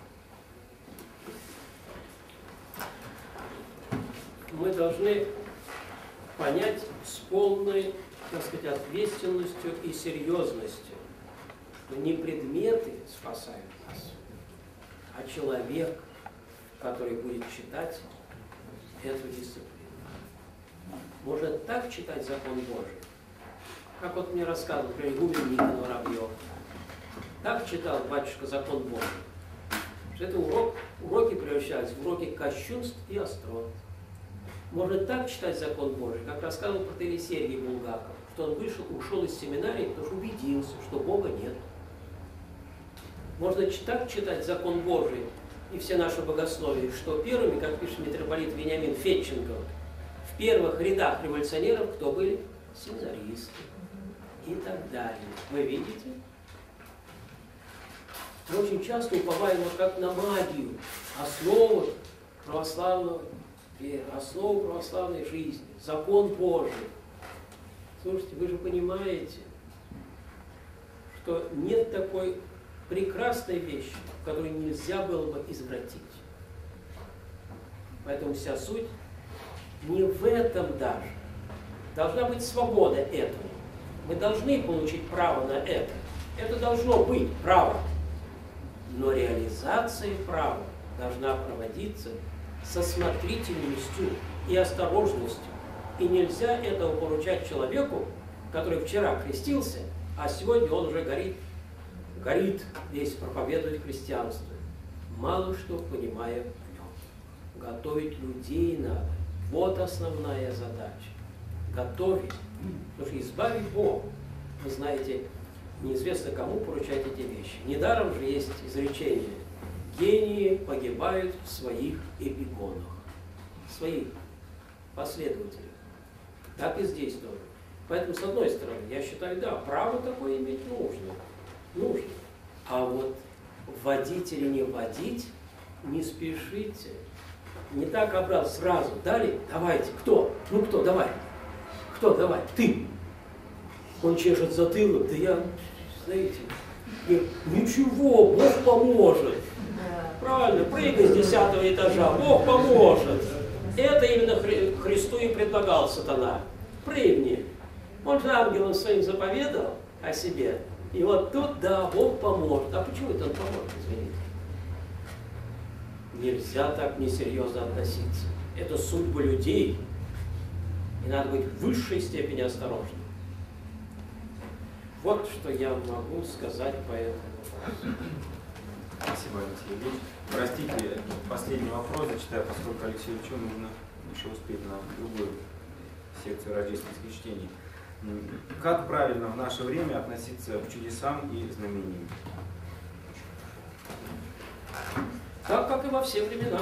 Мы должны понять с полной, так сказать, ответственностью и серьезностью, что не предметы спасают нас, а человек, который будет читать эту дисциплину. Можно так читать закон Божий, как вот мне рассказывал, например, игумен Никон Воробьев. Так читал батюшка закон Божий, что это урок, уроки превращались в уроки кощунств и острот. Можно так читать закон Божий, как рассказывал протоиерей Сергий Булгаков, что он вышел, ушел из семинарии, потому что убедился, что Бога нет. Можно так читать закон Божий и все наши богословия, что первыми, как пишет митрополит Вениамин Федченков, в первых рядах революционеров кто были? Семинаристы и так далее. Вы видите? Мы очень часто уповаем вот как на магию, основу православного веры, основу православной жизни, закон Божий. Слушайте, вы же понимаете, что нет такой прекрасной вещи, которую нельзя было бы извратить. Поэтому вся суть не в этом даже. Должна быть свобода этого. Мы должны получить право на это. Это должно быть право. Но реализация права должна проводиться со смотрительностью и осторожностью. И нельзя этого поручать человеку, который вчера крестился, а сегодня он уже горит, горит весь проповедовать христианство, мало что понимая в нем. Готовить людей надо. Вот основная задача. Готовить. Потому что избавить Бог. Вы знаете, неизвестно кому поручать эти вещи. Недаром же есть изречение: гении погибают в своих эпигонах, своих последователях. Так и здесь тоже. Поэтому, с одной стороны, я считаю, да, право такое иметь нужно. Нужно. А вот вводить или не вводить, не спешите. Не так образ сразу дали, давайте, кто? Ну кто, давай. Кто, давай, ты. Он чешет затылок, да я, знаете, ничего, Бог поможет. Правильно, прыгай с десятого этажа, Бог поможет. Это именно Хри Христу и предлагал сатана. Прыгни. Он же ангелам своим заповедал о себе. И вот тут, да, Бог поможет. А почему это он поможет, извините? Нельзя так несерьезно относиться. Это судьба людей. И надо быть в высшей степени осторожным. Вот что я могу сказать по этому вопросу. Спасибо, Алексей Ильич. Простите, последний вопрос зачитаю, поскольку Алексею Ильичу нужно еще успеть на другую секцию рождественских чтений. Как правильно в наше время относиться к чудесам и знамениям? Так, как и во все времена.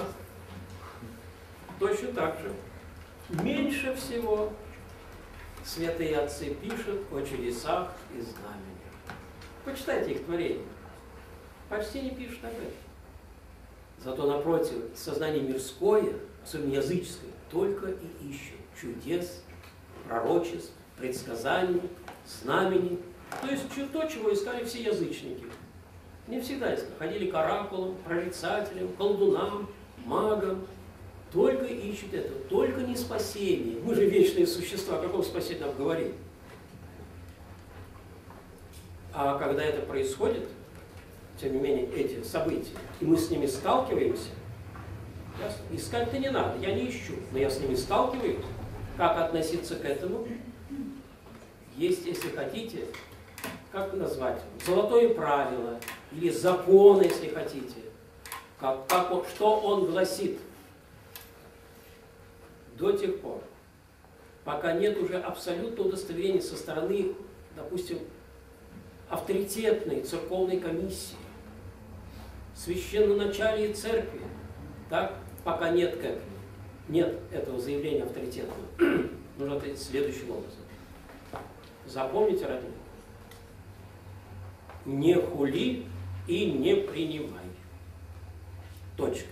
Точно так же. Меньше всего святые отцы пишут о чудесах и знамениях. Почитайте их творения. Почти не пишут об этом. Зато напротив, сознание мирское, особенно языческое, только и ищет чудес, пророчеств, предсказаний, знамений. То есть то, чего искали все язычники. Не всегда искали. Ходили к оракулам, прорицателям, колдунам, магам. Только ищут это, только не спасение. Мы же вечные существа, о каком спасении нам говорить? А когда это происходит, тем не менее, эти события, и мы с ними сталкиваемся, ясно? Искать-то не надо, я не ищу, но я с ними сталкиваюсь. Как относиться к этому? Есть, если хотите, как назвать, золотое правило, или закон, если хотите. Как, как он, что он гласит? До тех пор, пока нет уже абсолютного удостоверения со стороны, допустим, авторитетной церковной комиссии, священноначалия церкви, так, пока нет к этому, нет этого заявления авторитетного, нужно ответить следующим образом. Запомните, родные, не хули и не принимай. Точка.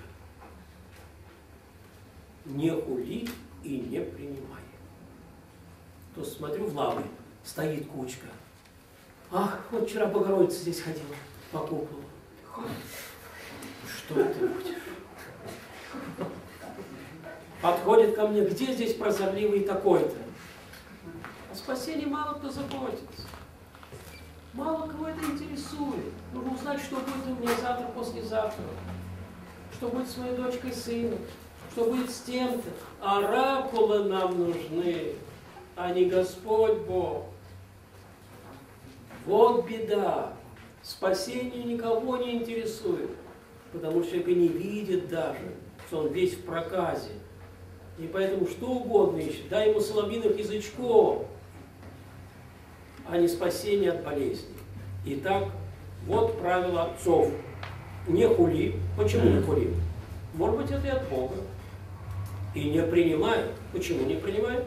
Не хули и не принимай. То смотрю в лавы, стоит кучка. Ах, вот вчера Богородица здесь ходила по куполу. Что ты будешь? Подходит ко мне, где здесь прозорливый такой-то? О спасении мало кто заботится. Мало кого это интересует. Нужно узнать, что будет у меня завтра, послезавтра. Что будет с моей дочкой, сыном. Что будет с тем-то. Оракулы нам нужны, а не Господь Бог. Вот беда. Спасение никого не интересует. Потому что человек и не видит даже, что он весь в проказе. И поэтому что угодно ищет. Дай ему соловьиных язычков, а не спасение от болезни. Итак, вот правило отцов. Не хули. Почему не хули? Может быть, это и от Бога. И не принимай. Почему не принимай?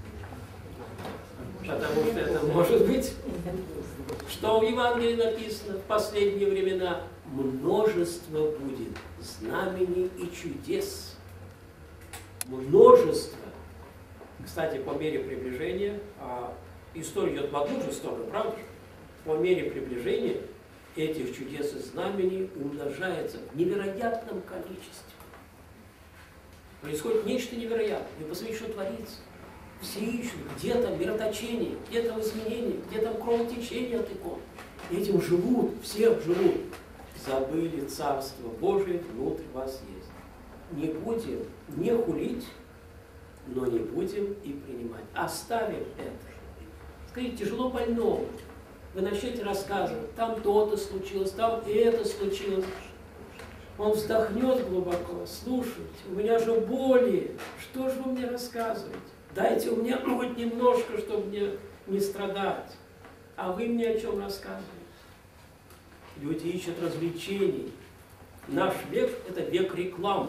Потому что это может быть, что в Евангелии написано, в последние времена множество будет знамений и чудес. Множество. Кстати, по мере приближения, а история идет в одну же сторону, правда же? По мере приближения этих чудес и знамений умножается в невероятном количестве. Происходит нечто невероятное. Вы посмотрите, что творится. Все ищут, где там мироточение, где там изменение, где там кровотечение от икон. Этим живут, все живут. Забыли Царство Божие, внутрь вас есть. Не будем не хулить, но не будем и принимать. Оставим это. Скажите, тяжело больному. Вы начнете рассказывать, там то-то случилось, там это случилось. Он вздохнет глубоко, слушайте, у меня же боли, что же вы мне рассказываете? Дайте мне хоть немножко, чтобы мне не страдать. А вы мне о чем рассказываете? Люди ищут развлечений. Наш век – это век рекламы.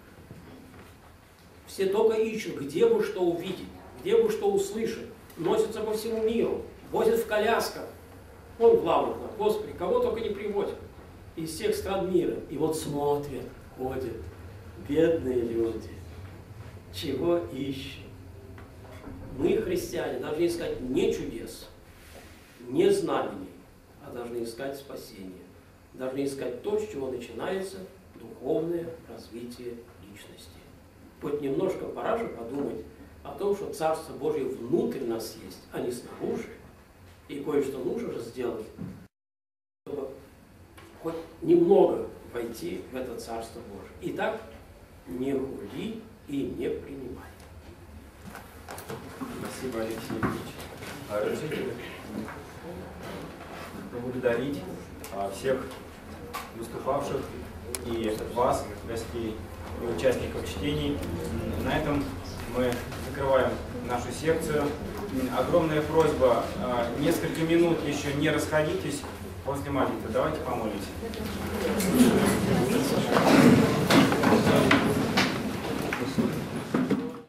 Все только ищут, где бы что увидеть, где бы что услышать. Носятся по всему миру, возят в колясках. Он главный, Господи, кого только не приводят из всех стран мира. И вот смотрят, ходят, бедные люди. Чего ищут? Мы, христиане, должны искать не чудес, не знамений, а должны искать спасение. Должны искать то, с чего начинается духовное развитие личности. Хоть немножко пора же подумать о том, что Царство Божие внутрь нас есть, а не снаружи. И кое-что нужно же сделать, чтобы хоть немного войти в это Царство Божие. Итак, не хули и не принимай. Спасибо, Алексей Ильич. А разрешите? поблагодарить а, всех выступавших и вас, гостей и участников чтений. На этом мы закрываем нашу секцию. Огромная просьба, а, несколько минут еще не расходитесь после молитвы. Давайте помолимся.